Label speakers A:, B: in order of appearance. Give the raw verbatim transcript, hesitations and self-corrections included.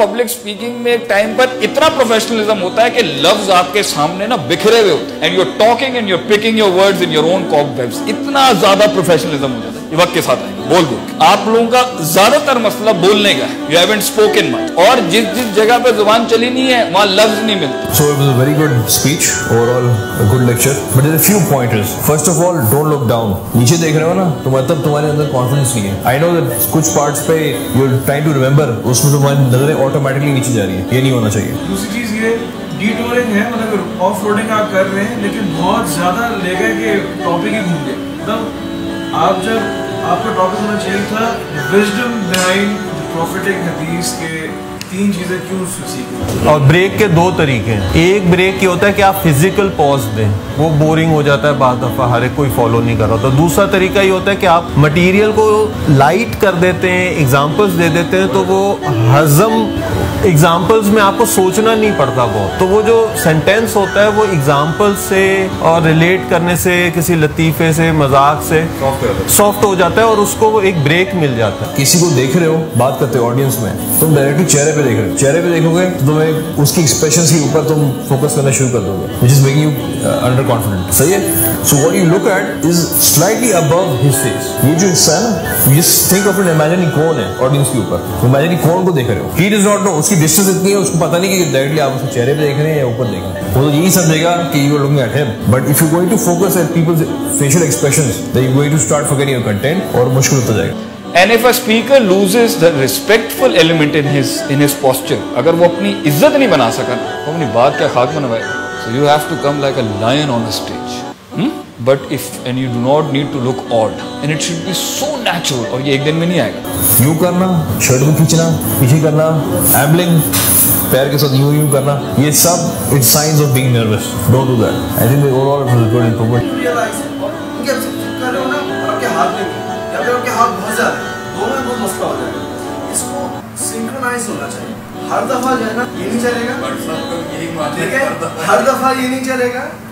A: Public speaking में एक time पर इतना प्रोफेशनलिज्म होता है कि लफ्ज आपके सामने ना बिखरे हुए होते हैं, and you are talking and you are picking your words in your own cobwebs. इतना ज्यादा प्रोफेशनलिज्म हो जाता है ये वक्त के साथ आएगा। बोल बोल आप लोगों का ज्यादातर मसला बोलने का है, यू हैवंट स्पोकन मच, और जिस जिस जगह पे जुबान चली नहीं है वहां लफ्ज नहीं मिलते।
B: So it was a very good speech, overall a good lecture, but there are a few pointers. First of all, don't look down. नीचे देख रहे हो ना, तो मतलब तुम्हारे अंदर कॉन्फिडेंस नहीं है। I know that कुछ पार्ट्स पे you're trying to remember, उसमें तुम्हारी नजरें ऑटोमेटिकली नीचे जा रही है, ये नहीं होना चाहिए।
C: दूसरी चीज ये डिटूरिंग है, मतलब ऑफ रोडिंग आप कर रहे हैं लेकिन बहुत ज्यादा ले गए कि टॉपिक ही घूम गए। मतलब आप जब आपका टॉपिक होना चाहिए था विजडम बिहाइंड द प्रोफेटिक हदीस के तीन चीजें क्यों सीखी।
D: और ब्रेक के दो तरीके हैं। एक ब्रेक ये होता है कि आप फिजिकल पॉज दें, वो बोरिंग हो जाता है, बाद दफा हर एक कोई फॉलो नहीं कर रहा। तो दूसरा तरीका ये होता है कि आप मटेरियल को लाइट कर देते हैं, एग्जांपल्स दे देते हैं, तो वो हजम एग्जाम्पल्स में आपको सोचना नहीं पड़ता बहुत। तो वो जो सेंटेंस होता है वो एग्जाम्पल से और रिलेट करने से, किसी लतीफे से, मजाक से सॉफ्ट हो जाता है और उसको वो एक ब्रेक मिल जाता है।
B: किसी को देख रहे हो, बात करते हो ऑडियंस में, तुम डायरेक्टली चेहरे पे देख रहे हो, चेहरे पे देखोगे तो तुम्हें उसकी एक्सप्रेशंस के ऊपर तुम फोकस करना शुरू कर दोगे, which is making you under confident. सही है। So what you look at is slightly above his face. ये जो इंसान है, you just think of it, imagine कौन है ऑडियंस के ऊपर, इमेजिन कौन को देख रहे हो। He does not know, distance इतनी है उसको पता नहीं कि डायरेक्टली आप उसके चेहरे पे देख रहे हैं या ऊपर देख रहे हैं। वो तो यही समझेगा कि you are looking at him, but if you going to focus at people's facial expressions, then you going to start forgetting your content और मुश्किल होता जाएगा।
A: And if a speaker loses the respectful element in his in his posture, अगर वो अपनी इज्जत नहीं बना सका, वो अपनी बात क्या खाक मनवाएगा। So you have to come like a lion on a stage. Hmm? But if and you do not need to look odd, and it should be so natural, और ये एक दिन में नहीं आएगा।
B: यूं करना, शर्ट को खींचना, पीछे करना, एम्बलिंग, पैर के साथ यूं यूं करना, ये सब it's science of being nervous. Don't do that. I think overall it was a good improvement.
C: Realise कि आप कर रहे हो ना, आपके हाथ में या फिर आपके हाथ बहुत ज्यादा दोनों में बहुत मसला हो जाएगा। इसको सिंक्रोनाइज होना चाहिए। हर दफा जो है ना ये नहीं चलेगा, ठीक है, हर दफा ये नहीं चलेगा।